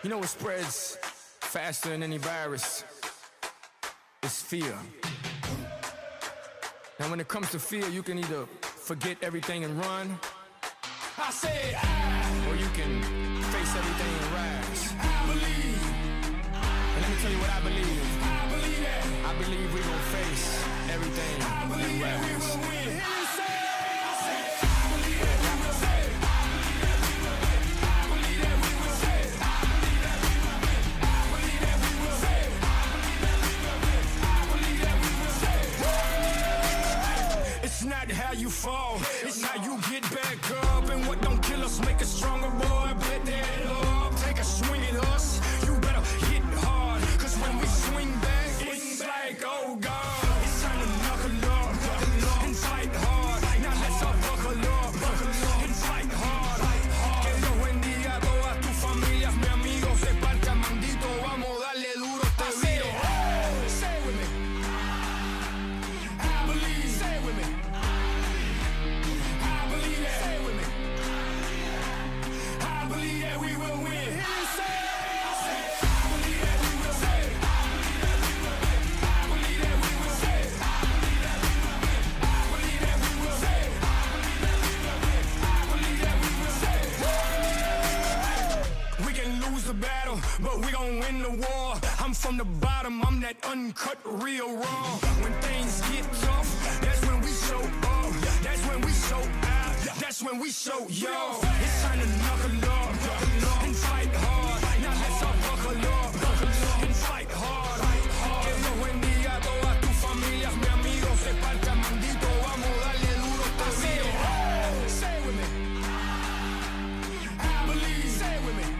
You know what spreads faster than any virus? It's fear. Now when it comes to fear, you can either forget everything and run, I said or you can face everything and rise. I believe. And let me tell you what I believe. I believe that. I believe we gon' face everything and rise. We will win. It's not how you fall, it's how you get back up. And what don't kill us make us stronger, boy. Bet that up, take a swing at us. You better hit hard, cause when we swing back, it's like, oh God, it's time to knuckle up and fight hard. Now let's all buckle up and fight hard. Que Dios bendiga a todas tus familias, mi amigo, se parta mandito. Vamos a darle duro este video. Say it with me. I believe. Say it with me. The battle, but we gon' win the war. I'm from the bottom, I'm that uncut, real raw. When things get tough, that's when we show up. That's when we show out. That's when we show yo. It's time to knuckle up and fight hard. Now let's all buckle up and fight hard. Que Dios bendiga a todas tus familias, mi amigo, se parta mandito. Vamos a darle duro este video. Say it with me. I believe. Say it with me.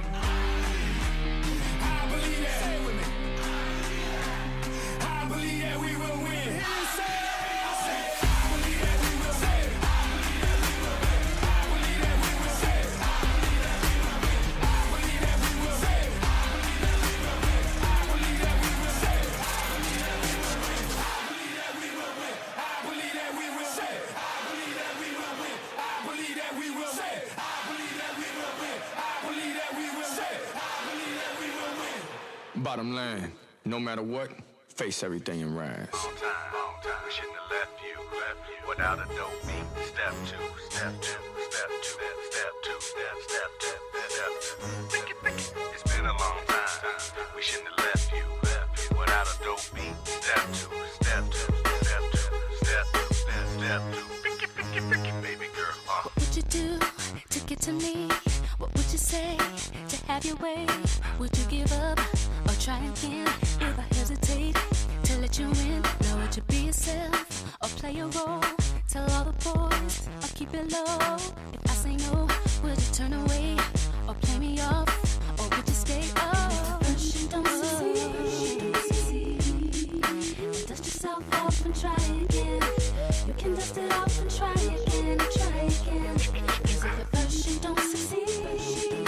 Bottom line, no matter what, face everything and rise. Long time, we shouldn't have left you without a dope beat. Step two, step two, step two, step two, step two. Think it. It's been a long time. We shouldn't have left you without a dope beat. Step two, step two, step two, step two, step two. Think it, baby girl. What would you do to get to me? What would you say to have your way? Would you give up or try again? If I hesitate to let you in, now would you be yourself or play a role? Tell all the boys or keep it low. If I say no, would you turn away or play me off? Or would you stay? Oh, first you don't succeed, dust yourself off and try again. You can dust it off and try again and try again. Cause if at first you don't succeed,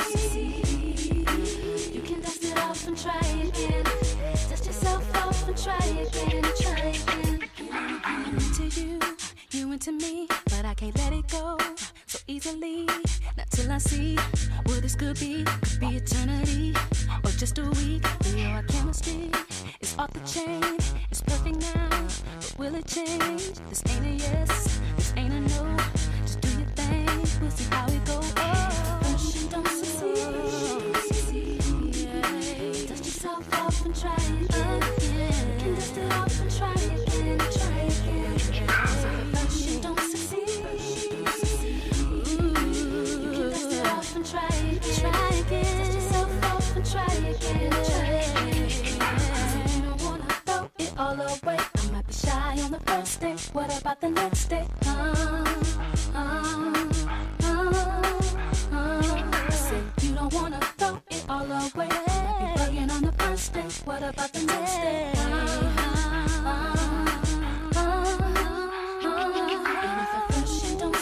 you can dust it off and try again. Dust yourself off and try again and try again. I'm into you into me, but I can't let it go so easily. Not till I see what this could be eternity or just a week. Our chemistry is off the chain. It's perfect now, but will it change? This ain't a yes, this ain't a no. Just do your thing, we'll see how it goes. Oh, first you don't succeed, yeah. Dust yourself off and try again. You can dust it off and try again and try again. So first you don't succeed, you can dust it off and try again. Dust yourself off and try again and try again. You don't wanna throw it all away. I might be shy on the first day. What about the next day? I said you don't wanna throw it all away. Might be bugging on the first day. What about the next day? And if at first you don't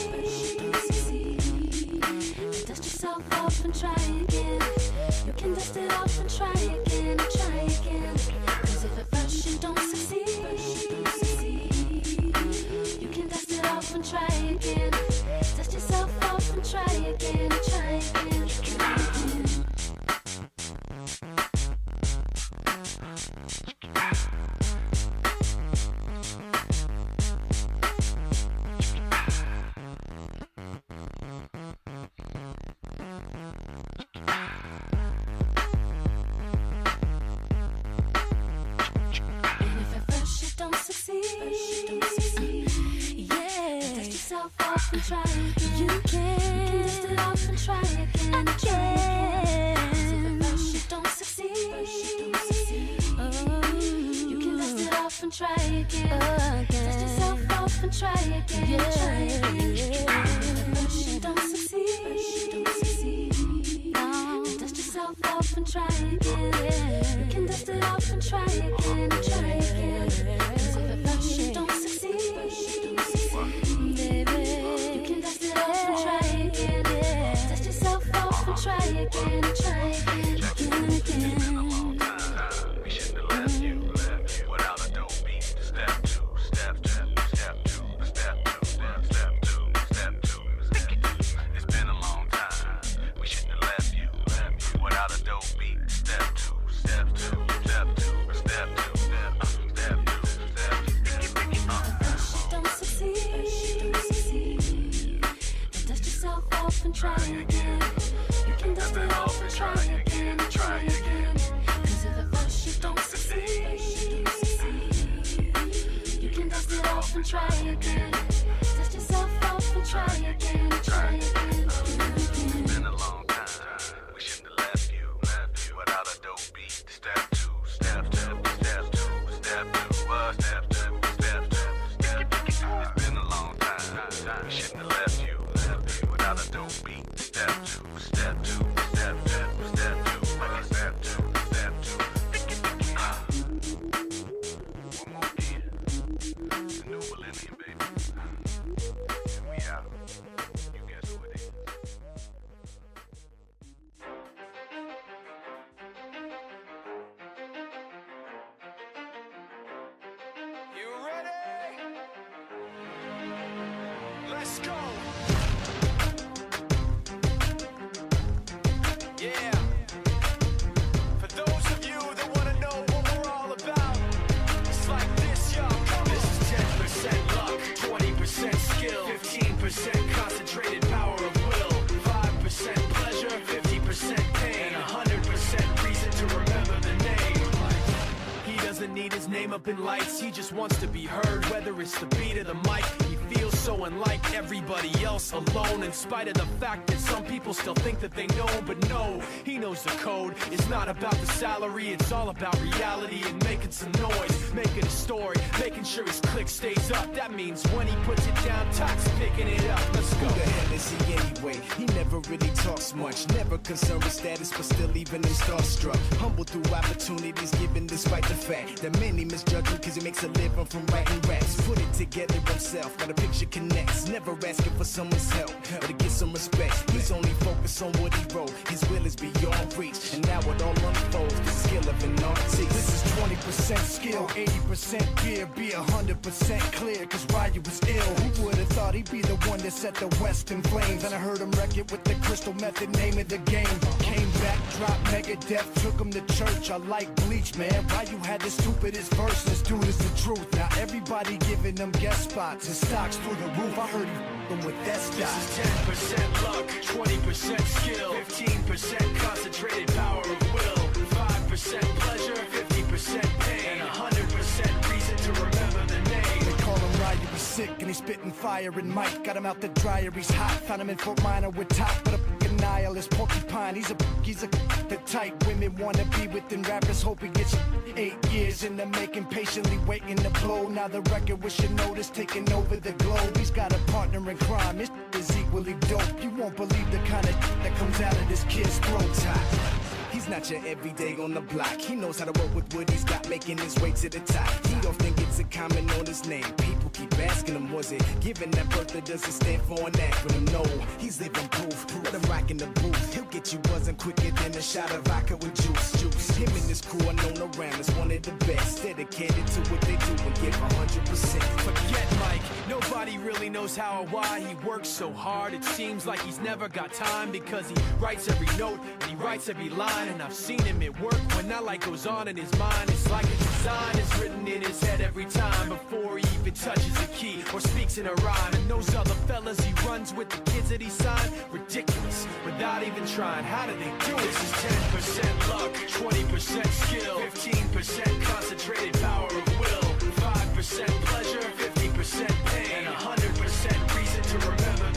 succeed, dust yourself off and try again. You can dust it off and try again and try again. Cause if at first you don't succeed, you can dust it off and try again. Dust yourself off and try again and try again. off and try again. You can dust it off and try again. And try again. If at first you don't succeed, you can dust it off and try again. Dust yourself off and try again. Try again. If at first you don't succeed, dust yourself off and try again. You can dust it off and try again. Try again. If at first you don't succeed, baby, you can dust it off and try again. Dust yourself off and try again. Try again. Again. We shouldn't have left you without a dope beat. Step two, step two, step two, step two, step two, step two. It's been a long time. We shouldn't have left you without a dope beat. Step two, step two, step two, step two, step two, step two, step two. Don't succeed. Dust yourself off and try again. You can dust it off and try again. Try again. Cause if at first you don't succeed, you can dust it off and try again. Dust yourself off and try again. Try again. It's been a long time. We shouldn't have left you without a dope beat. Step two, step two, step two, step two, step two, step two, step two. It's been a long time. We shouldn't have left you without a dope beat. Step two, step two, step two, step two, step two, step two. One more year. It's a new millennium, baby. And we out. You guess who it is. You ready? Let's go. Yeah. For those of you that want to know what we're all about, it's like this, y'all. This is 10% luck, 20% skill, 15% concentrated power of will, 5% pleasure, 50% pain, and 100% reason to remember the name. He doesn't need his name up in lights, he just wants to be heard, whether it's the beat of the mic. He feels so unlike everybody else, alone, in spite of the fact that some people still think that they know. But no, he knows the code. It's not about the salary, it's all about reality and making some noise, making a story, making sure his click stays up. That means when he puts it down, Tox picking it up. Let's go. Who the hell is he anyway? He never really talks much, never concerned with status, but still even him starstruck. Humble through opportunities given despite the fact that many misjudge him cause he makes a living from writing raps. Put it together himself, got a picture connects, never asking for someone's help or to get some respect. He's only focused on what he wrote, his will is beyond reach, and now it all unfolds, the skill of an artist. This is 20% skill, 80% gear, be 100% clear, cause Ryu was ill. Who would've thought he'd be the one that set the West in flames? And I heard him wreck it with the crystal method, name of the game. Came back, dropped Megadeth, took him to church. I like Bleach, man. Ryu had the stupidest verse, this dude is the truth. Now everybody giving them guest spots, his stocks through the roof. I heard he f***ing with that stock. This is 10% luck, 20% skill, 15% concentrated power of will, 5% pleasure, 50% pain, and 100% reason to remember the name. They call him Ryu, he's sick and he's spitting fire and Mike got him out the dryer, he's hot. Found him in Fort Minor with top, but a f***ing nihilist porcupine. He's a the type women wanna be with, and rappers hope he gets 8 years in the making, patiently waiting to blow. Now the record with your notice taking over the globe. He's got a partner in crime, his is equally dope. You won't believe the kind of that comes out of this kid's throat. He's not your everyday on the block. He knows how to work with what he's got, making his way to the top. He don't think it's a comment on his name. People keep asking him, was it given that birth that doesn't stand for an acronym? No, he's living proof. Let him rock in the booth. He'll get you buzzing quicker than a shot of vodka with juice. Him and his crew are known around as one of the best, dedicated to what they do and give 100%. Forget Mike, nobody really knows how or why he works so hard. It seems like he's never got time, because he writes every note and he writes every line. And I've seen him at work when that light goes on in his mind. It's like a design is written in his head every time, before he even touches a key or speaks in a rhyme. And those other fellas he runs with, the kids that he signed, ridiculous, without even trying. How do they do it? This is 10% luck, 20% skill, 15% concentrated power of will, 5% pleasure, 50% pain, and 100% reason to remember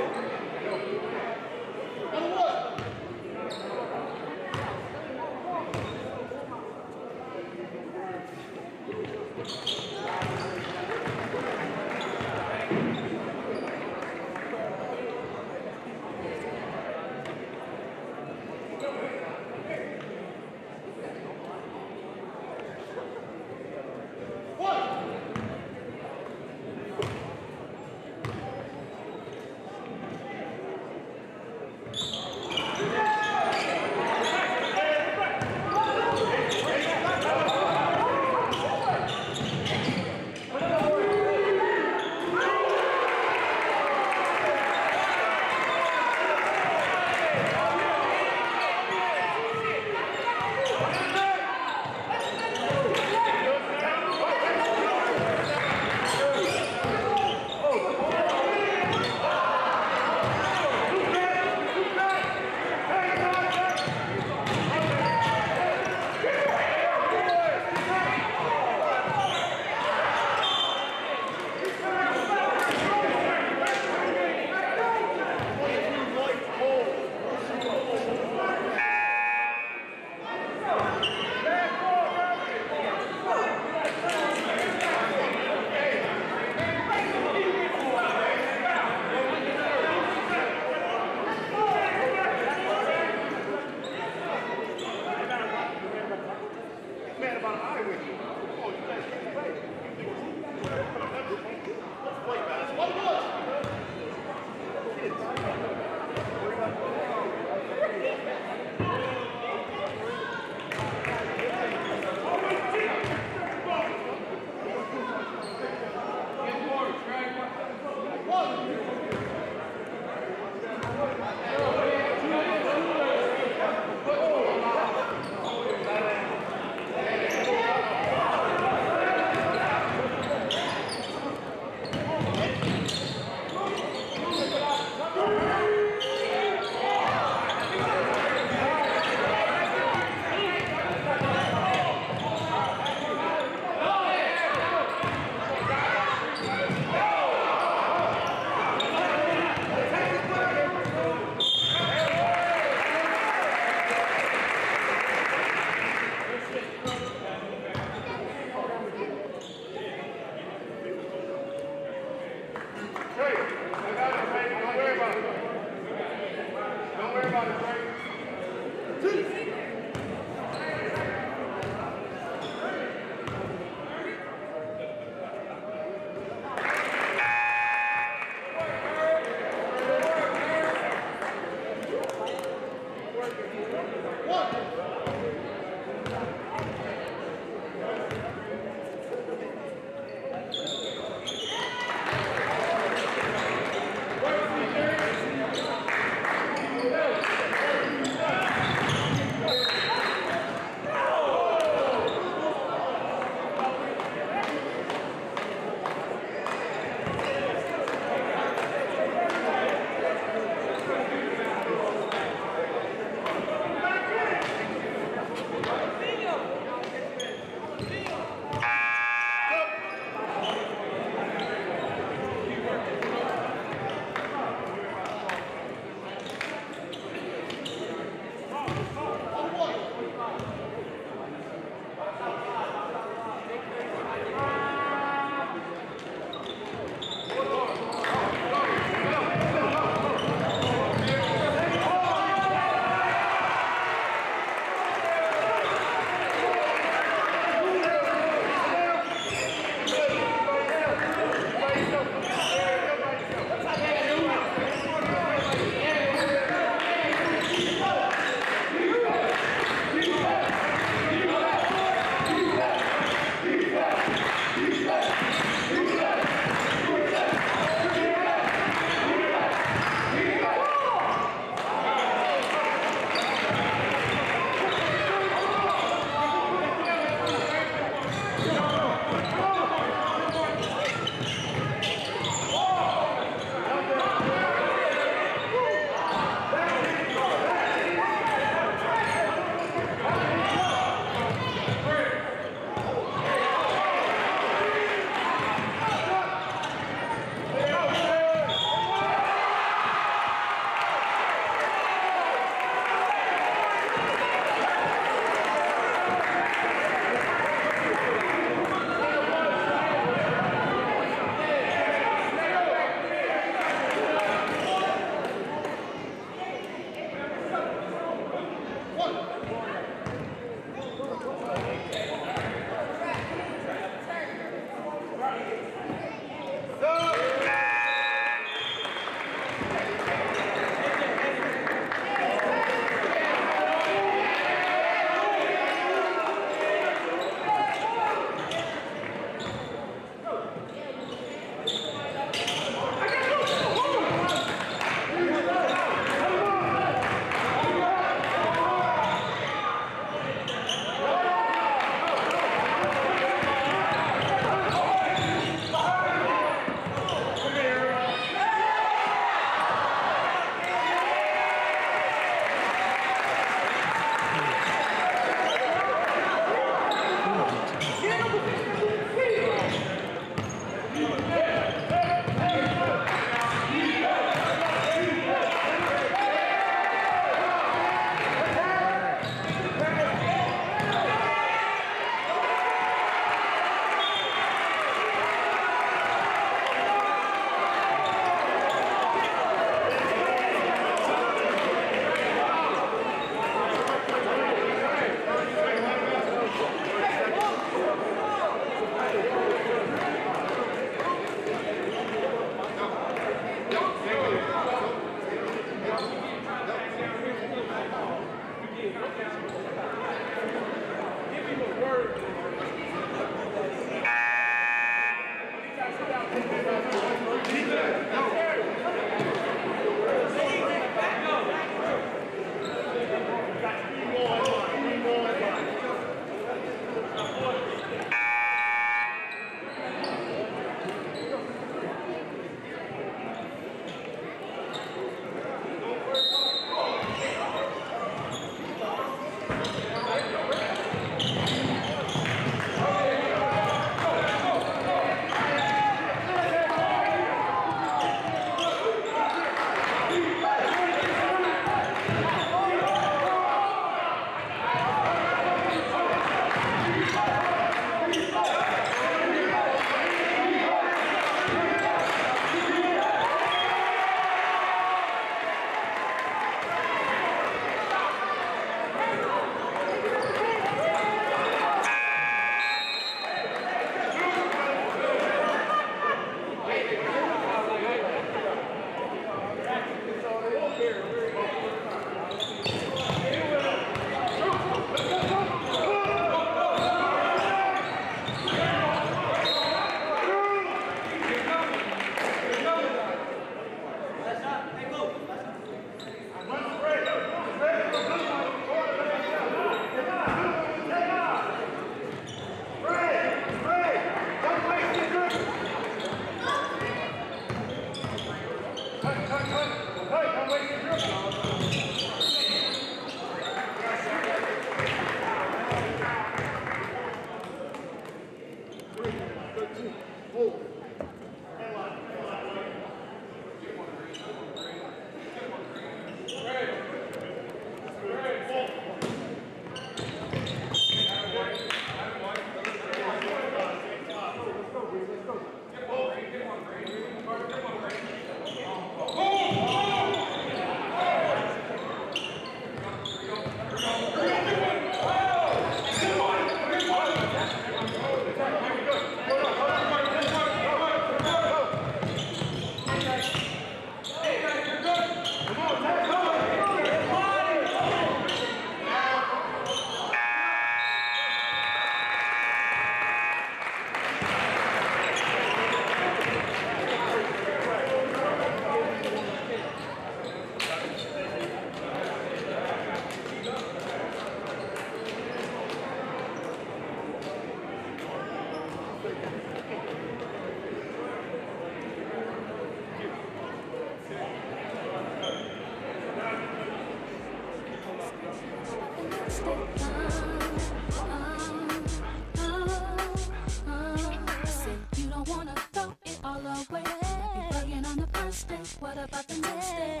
What about the next day?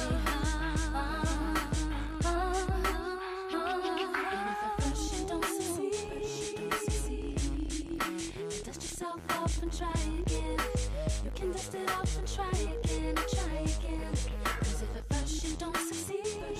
And if at first you don't succeed, dust yourself off and try again. You can dust it off and try again and try again. 'Cause if at first you don't succeed,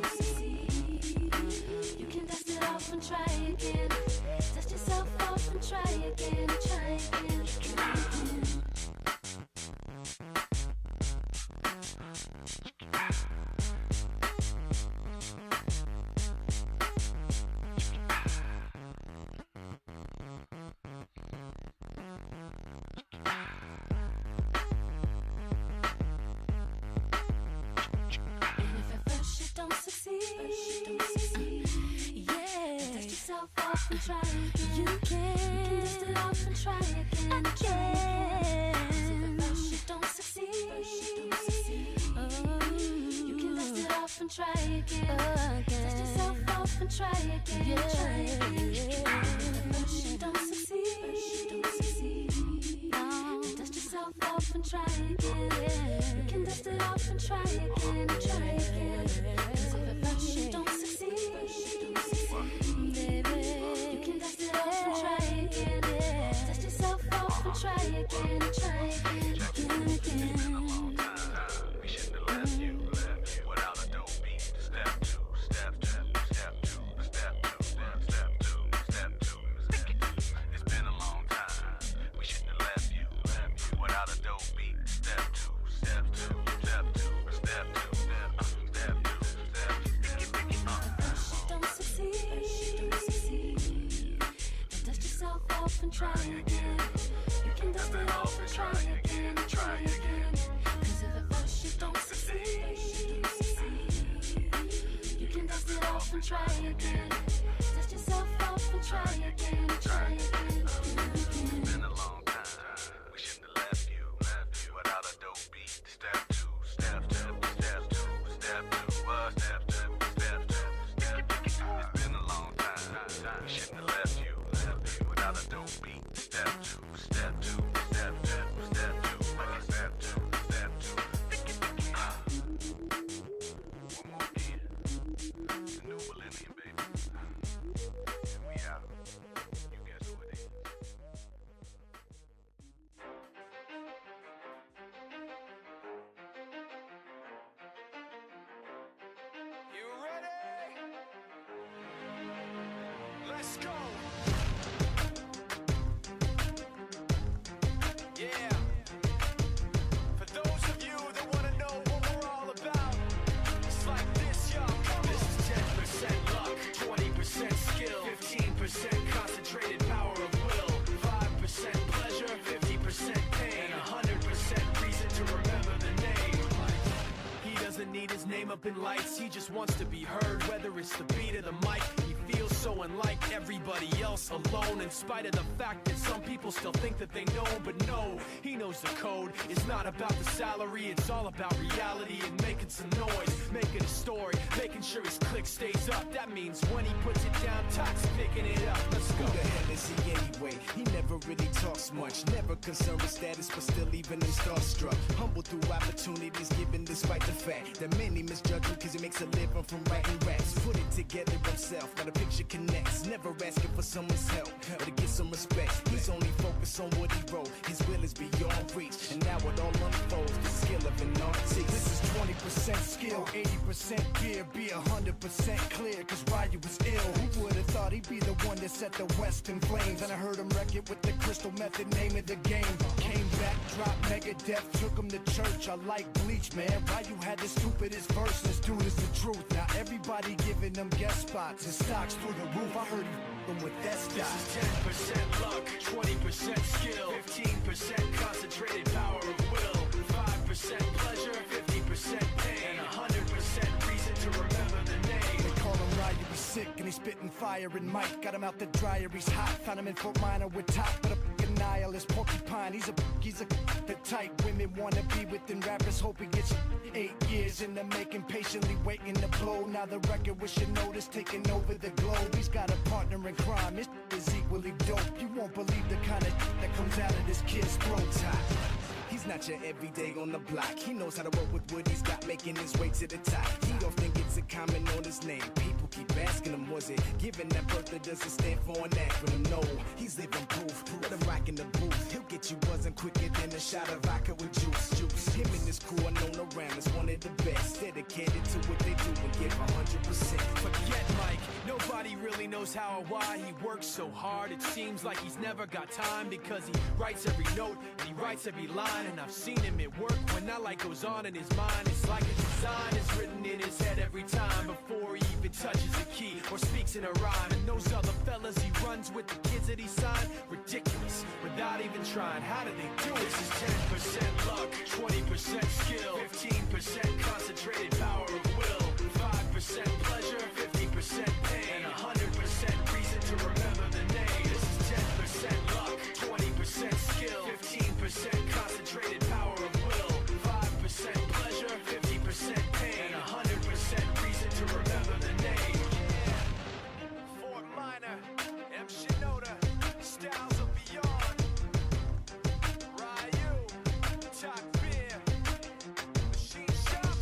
you can dust it off and try again. Dust yourself off and try again and try again. Try again. Off and try again. You can dust it off and try again. Again. If at first you don't succeed, you can dust it off and try again. Dust yourself off and try again. Try again. If at first you don't succeed, dust yourself off and try again. You can dust it off and try again. Try again. 'Cause if at first you don't succeed, try again, try again, again, again. It's been a long time. We shouldn't have left you without a dope beat. Step two, step two, step two, step two, step two, step two. It's been a long time. We shouldn't have left you without a dope beat. Step two, step two, step two, step two, step two, step two, step two. Don't succeed. Then dust yourself off and try again. Dust it off and try again, try again. 'Cause if at first you don't succeed, you can dust it off and try again. Dust yourself off and try again, try again. It's been a long time. We shouldn't have left you without a dope beat. Step two, step two, step two, step two, step two, step two, step two. It's been a long time. We shouldn't have left you without a dope beat. Step two, step two. Step two, step two, step two, step two. One more again. It's a new millennium, baby. And we out. You guess who it is. You ready? Let's go. Yeah. For those of you that want to know what we're all about, it's like this, y'all. This is 10% luck, 20% skill, 15% concentrated power of will, 5% pleasure, 50% pain, and 100% reason to remember the name. He doesn't need his name up in lights, he just wants to be heard, whether it's the beat of the mic. He feels so unlike everybody else, alone, in spite of the fact that some people still think that they know. But no, he knows the code. It's not about the salary, it's all about reality and making some noise, making a story, making sure his click stays up. That means when he puts it down, Tox picking it up. Let's go. Who the hell is he anyway? He never really talks much, never concerned with status, but still even in starstruck. Humble through opportunities given despite the fact that many misjudge him because he makes a living from writing raps. Put it together himself, got a picture connects, never asking for someone's help or to get some respect. He's only focused on what he wrote, his will is beyond reach, and now it all unfolds, the skill of an artist. This is 20% skill, 80% gear, be 100% clear, cause Ryu was ill. Who would've thought he'd be the one that set the West in flames? And I heard him wreck it with the crystal method, name of the game. Came back, dropped Megadeth, took him to church. I like Bleach, man. Ryu had the stupidest verse, this dude is the truth. Now everybody giving them guest spots and stocks through the roof. I heard he f***ing with that stock. This is 10% luck, 20% skill, 15% concentrated power of will, 5% pleasure, 50% pain, and 100% reason to remember the name. They call him Ryu, he's sick and he's spitting fire and Mike got him out the dryer, he's hot. Found him in Fort Minor with top, but a f***ing nihilist porcupine. He's a the type women wanna be within rappers, hope he gets 8 years in the making, patiently waiting to blow. Now the record with your notice taking over the globe. He's got a partner in crime, his is equally dope. You won't believe the kind of that comes out of this kid's throat. He's not your everyday on the block. He knows how to work with what he's got, making his way to the top. He often gets a comment on his name. People keep asking him, was it given that birth that doesn't stand for an acronym? No, he's living proof. Let him rock in the booth. He'll get you buzzing quicker than a shot of vodka with juice. Him and his crew are known around as one of of the best, dedicated to what they do and give 100%. Forget Mike, nobody really knows how or why he works so hard. It seems like he's never got time because he writes every note and he writes every line. And I've seen him at work when that light goes on in his mind. It's like a design is written in his head every time before he even touches a key or speaks in a rhyme. And those other fellas he runs with, the kids that he signed, ridiculous, without even trying. How do they do it? This is 10% luck, 20% skill, 15% concentrated power of will, 5% pleasure, 50% pain, and 100% reason to remember the name. This is 10% luck, 20% skill, 15% concentrated power of will, 5% pleasure, 50% pain, and 100% reason to remember the name. Fort Minor, M. Shinoda, Styles of Beyond, Ryu, Talk Beer, Machine Shop.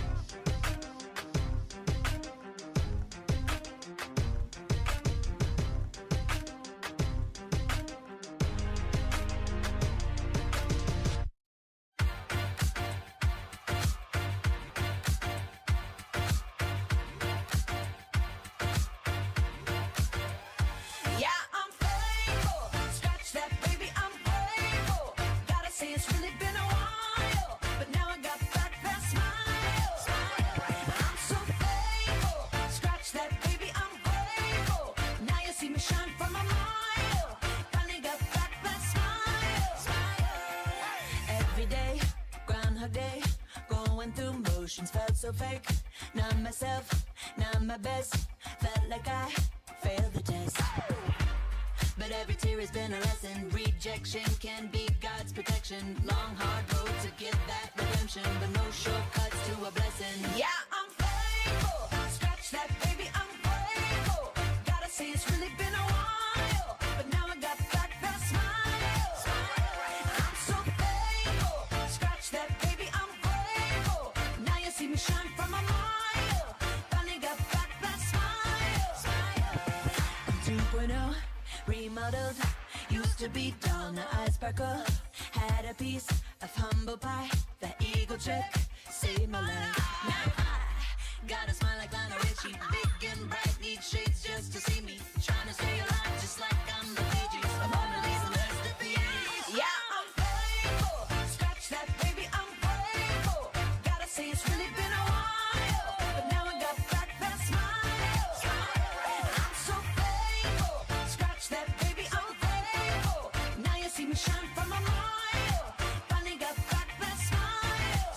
Yeah, I'm faithful. Scratch that, baby, I'm grateful. Gotta say it's really been a while, but now I got back that smile. I'm so faithful. Scratch that, baby, I'm grateful. Now you see me shine from a mile. Finally got back that smile. Every day, Groundhog Day, going through motions, felt so fake. Not myself, not my best. Felt like I failed the test. But every tear has been a lesson. Rejection can be God's protection. Long, hard road to get that redemption, but no shortcuts to a blessing. Yeah, I'm faithful. Scratch that, baby, I'm grateful. Gotta say it's really been a while, but now I got back that smile. I'm so faithful. Scratch that, baby, I'm grateful. Now you see me shine from a mile. Finally got back that smile. I'm 2.0, remodeled. Used to be dull, now I sparkle. Had a piece of humble pie. The eagle trick saved my life. Now I got a smile like Lionel Richie. Big and bright, need shades just to see me. Trying to stay alive just like I'm the Bee Gees. I'm Mona Lisa masterpiece. Yeah, I'm faithful. Scratch that, baby, I'm grateful. Gotta say it's really been a while, but now I got back that smile. I'm so faithful. Scratch that, baby, I'm grateful. Now you see me shine from a mile. Finally got back that smile.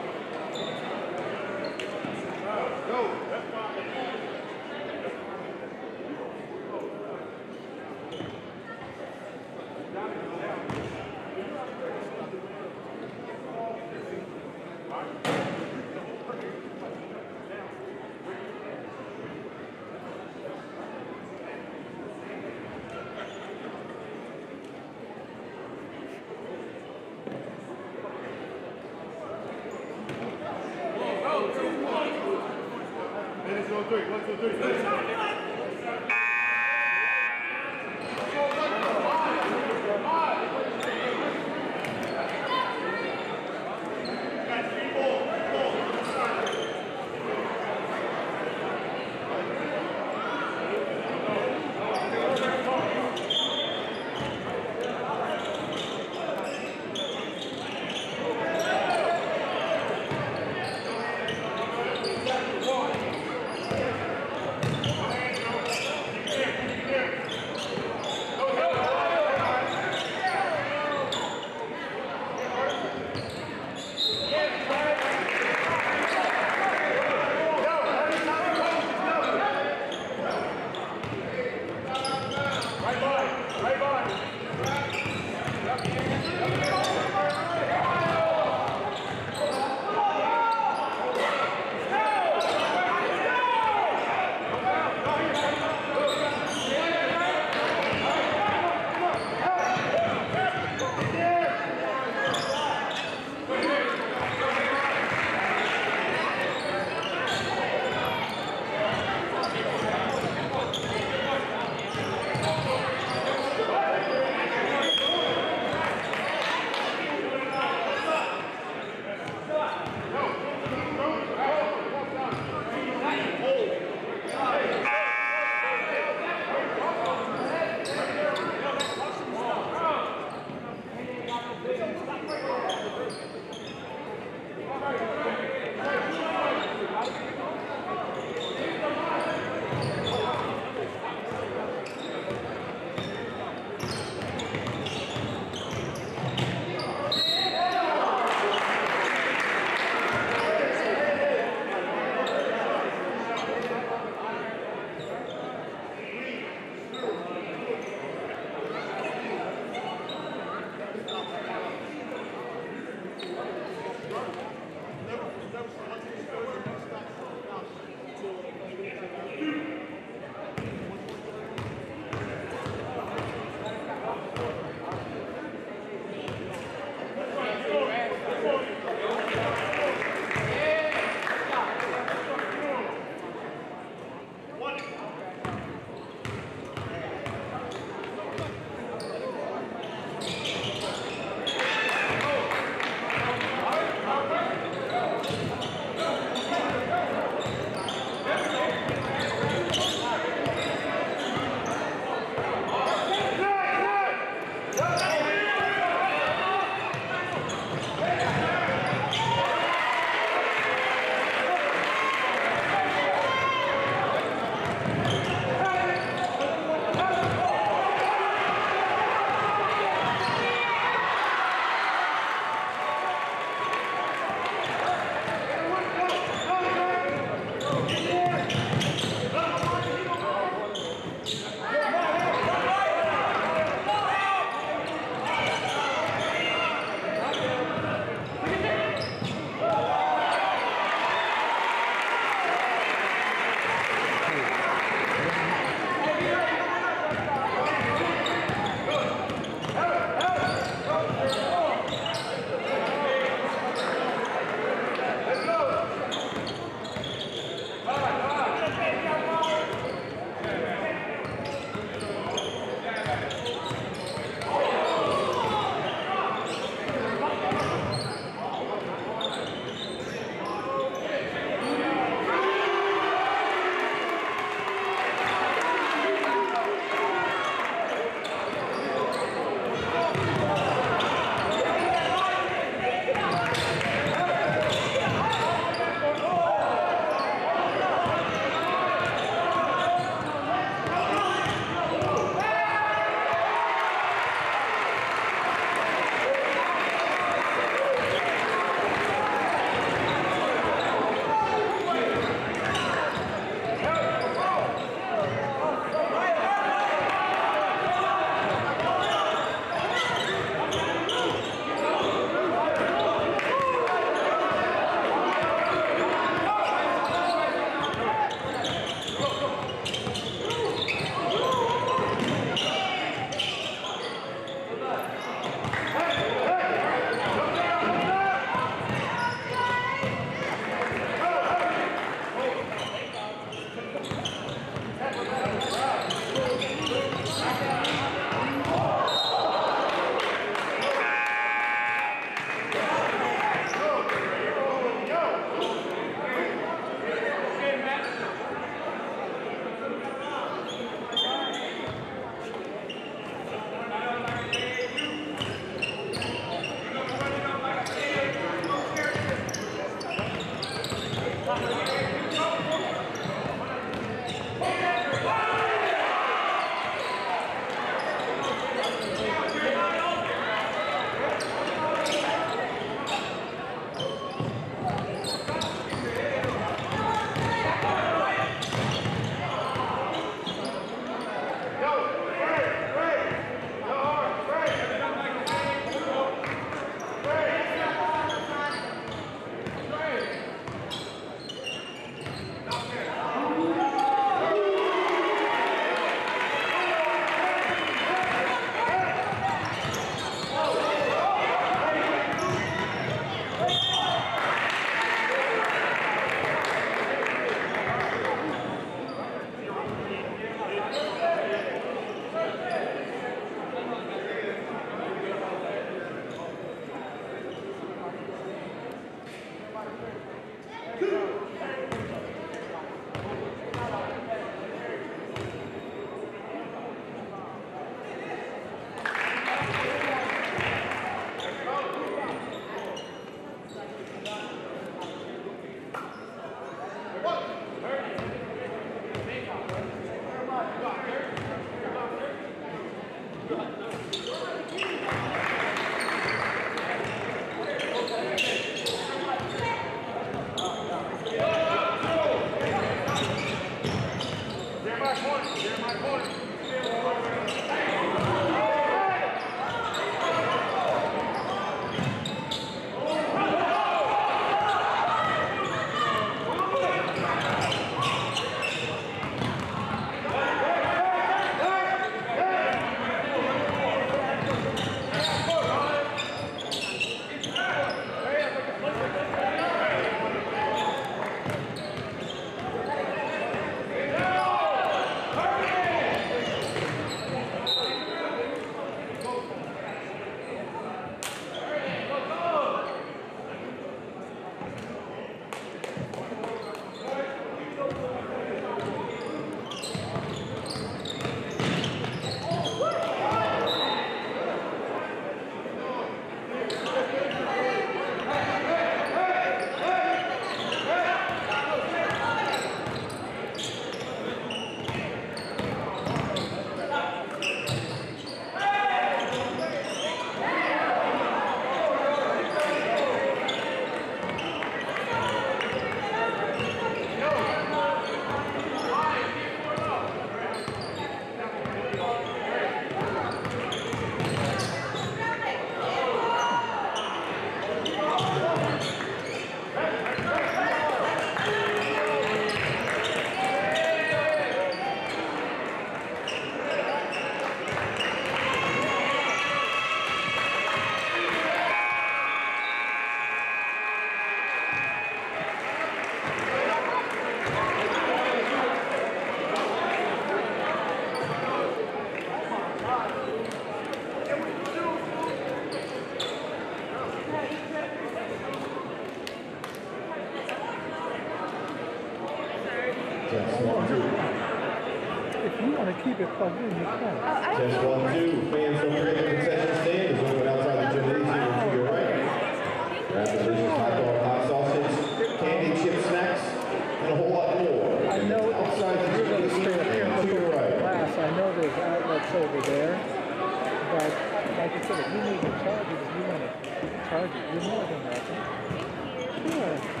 Test 1, 2. If you want to keep it plugged in, you can. Test 1, 2. Fans don't forget the concession stand is open outside the gymnasium to your right. Grab delicious hot dog, hot sausage, candy, chip snacks, and a whole lot more. I know outside the you're going to stay up here gymnasium to your right. class. I know there's outlets over there. But like I said, if you need to charge it, if you want to charge it, you're more than welcome. Sure.